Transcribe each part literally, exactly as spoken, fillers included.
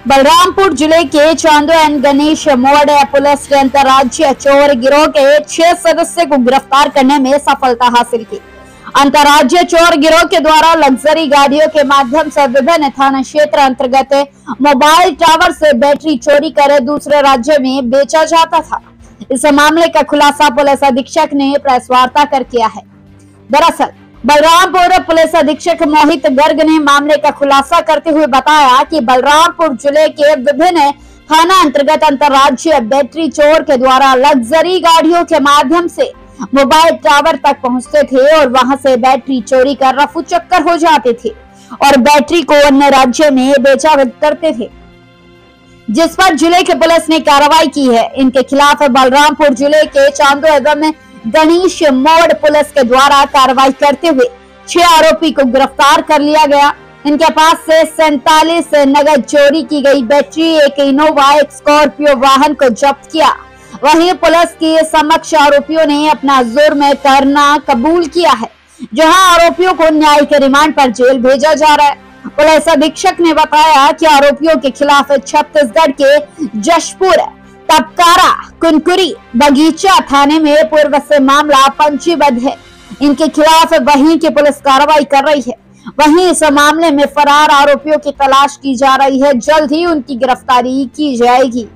बलरामपुर जिले के चांदो एंड गणेश मोड़ पुलिस ने अंतर्राज्यीय चोर गिरोह के छह सदस्य को गिरफ्तार करने में सफलता हासिल की। अंतर्राज्यीय चोर गिरोह के द्वारा लग्जरी गाड़ियों के माध्यम से विभिन्न थाना क्षेत्र अंतर्गत मोबाइल टावर से बैटरी चोरी कर दूसरे राज्य में बेचा जाता था। इस मामले का खुलासा पुलिस अधीक्षक ने प्रेस वार्ता कर किया है। दरअसल बलरामपुर पुलिस अधीक्षक मोहित गर्ग ने मामले का खुलासा करते हुए बताया कि बलरामपुर जिले के विभिन्न थाना अंतर्गत अंतर्राज्यीय बैटरी चोर के द्वारा लग्जरी गाड़ियों के माध्यम से मोबाइल टावर तक पहुंचते थे और वहां से बैटरी चोरी कर रफू चक्कर हो जाते थे और बैटरी को अन्य राज्य में बेचा करते थे, जिस पर जिले के पुलिस ने कार्रवाई की है। इनके खिलाफ बलरामपुर जिले के चांदो एवं गणेश मोड़ पुलिस के द्वारा कार्रवाई करते हुए छह आरोपी को गिरफ्तार कर लिया गया। इनके पास से सैतालीस नगद चोरी की गई बैटरी, एक इनोवा, एक स्कॉर्पियो वाहन को जब्त किया। वहीं पुलिस के समक्ष आरोपियों ने अपना जुर्म करना कबूल किया है, जहां आरोपियों को न्यायिक रिमांड पर जेल भेजा जा रहा है। पुलिस अधीक्षक ने बताया कि आरोपियों के खिलाफ छत्तीसगढ़ के जशपुर, तपकारा, कुनकुरी, बगीचा थाने में पूर्व से मामला पंजीबद्ध है। इनके खिलाफ वहीं की पुलिस कार्रवाई कर रही है। वहीं इस मामले में फरार आरोपियों की तलाश की जा रही है। जल्द ही उनकी गिरफ्तारी की जाएगी।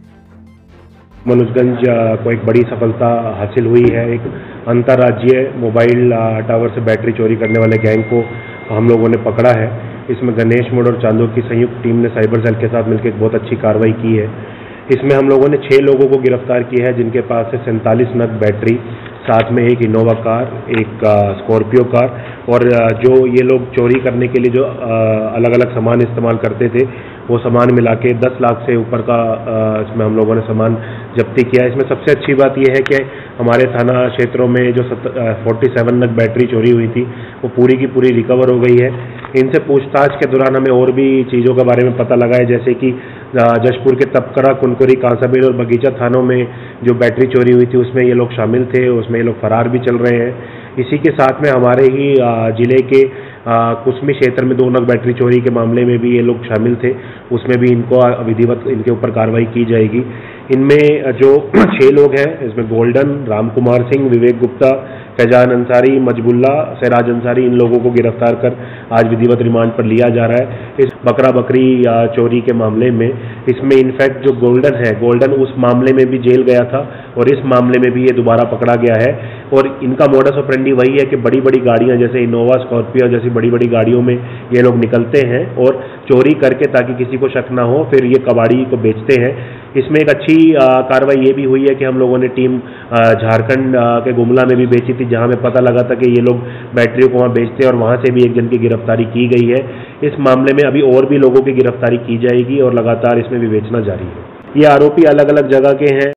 मनुजगंज को एक बड़ी सफलता हासिल हुई है। एक अंतर्राज्यीय मोबाइल टावर से बैटरी चोरी करने वाले गैंग को हम लोगों ने पकड़ा है। इसमें गणेश मोड़ और चांदो की संयुक्त टीम ने साइबर सेल के साथ मिलकर एक बहुत अच्छी कार्रवाई की है। इसमें हम लोगों ने छह लोगों को गिरफ्तार किया है, जिनके पास से सैंतालीस नग बैटरी, साथ में एक इनोवा कार, एक स्कॉर्पियो कार और जो ये लोग चोरी करने के लिए जो अलग अलग सामान इस्तेमाल करते थे वो सामान मिला के दस लाख से ऊपर का इसमें हम लोगों ने सामान जब्ती किया। इसमें सबसे अच्छी बात यह है कि हमारे थाना क्षेत्रों में जो सैंतालीस नग बैटरी चोरी हुई थी वो पूरी की पूरी रिकवर हो गई है। इनसे पूछताछ के दौरान हमें और भी चीज़ों के बारे में पता लगा है, जैसे कि जशपुर के तपकरा, कुनकुरी, कांसाबेल और बगीचा थानों में जो बैटरी चोरी हुई थी उसमें ये लोग शामिल थे, उसमें ये लोग फरार भी चल रहे हैं। इसी के साथ में हमारे ही जिले के कुसमी क्षेत्र में दो नग बैटरी चोरी के मामले में भी ये लोग शामिल थे, उसमें भी इनको विधिवत इनके ऊपर कार्रवाई की जाएगी। इनमें जो छह लोग हैं, इसमें गोल्डन, राम कुमार सिंह, विवेक गुप्ता, फैजान अंसारी, मजबुल्ला, सराज अंसारी, इन लोगों को गिरफ्तार कर आज विधिवत रिमांड पर लिया जा रहा है। इस बकरा बकरी चोरी के मामले में इसमें इनफैक्ट जो गोल्डन है, गोल्डन उस मामले में भी जेल गया था और इस मामले में भी ये दोबारा पकड़ा गया है। और इनका मोडस ऑपरेंडी वही है कि बड़ी बड़ी गाड़ियां जैसे इनोवा, स्कॉर्पियो जैसी बड़ी बड़ी गाड़ियों में ये लोग निकलते हैं और चोरी करके, ताकि किसी को शक ना हो, फिर ये कबाड़ी को बेचते हैं। इसमें एक अच्छी कार्रवाई ये भी हुई है कि हम लोगों ने टीम झारखंड के गुमला में भी बेची थी, जहां में पता लगा था कि ये लोग बैटरियों को वहां बेचते हैं और वहां से भी एक जन की गिरफ्तारी की गई है। इस मामले में अभी और भी लोगों की गिरफ्तारी की जाएगी और लगातार इसमें विवेचना जारी है। ये आरोपी अलग अलग जगह के हैं।